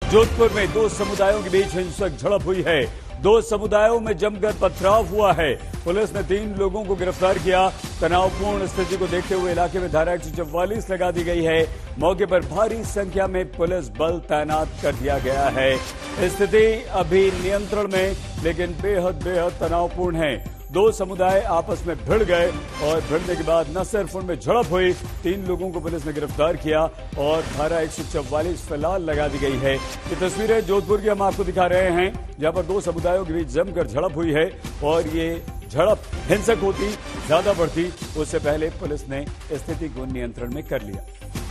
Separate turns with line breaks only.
जोधपुर में दो समुदायों के बीच हिंसक झड़प हुई है। दो समुदायों में जमकर पथराव हुआ है। पुलिस ने 3 लोगों को गिरफ्तार किया। तनावपूर्ण स्थिति को देखते हुए इलाके में धारा 144 लगा दी गई है। मौके पर भारी संख्या में पुलिस बल तैनात कर दिया गया है। स्थिति अभी नियंत्रण में, लेकिन बेहद तनावपूर्ण है। दो समुदाय आपस में भिड़ गए और भिड़ने के बाद न सिर्फ उनमें झड़प हुई, 3 लोगों को पुलिस ने गिरफ्तार किया और धारा 144 फिलहाल लगा दी गई है। ये तस्वीरें जोधपुर की हम आपको दिखा रहे हैं, जहां पर दो समुदायों के बीच जमकर झड़प हुई है और ये झड़प हिंसक होती, ज्यादा बढ़ती, उससे पहले पुलिस ने स्थिति को नियंत्रण में कर लिया।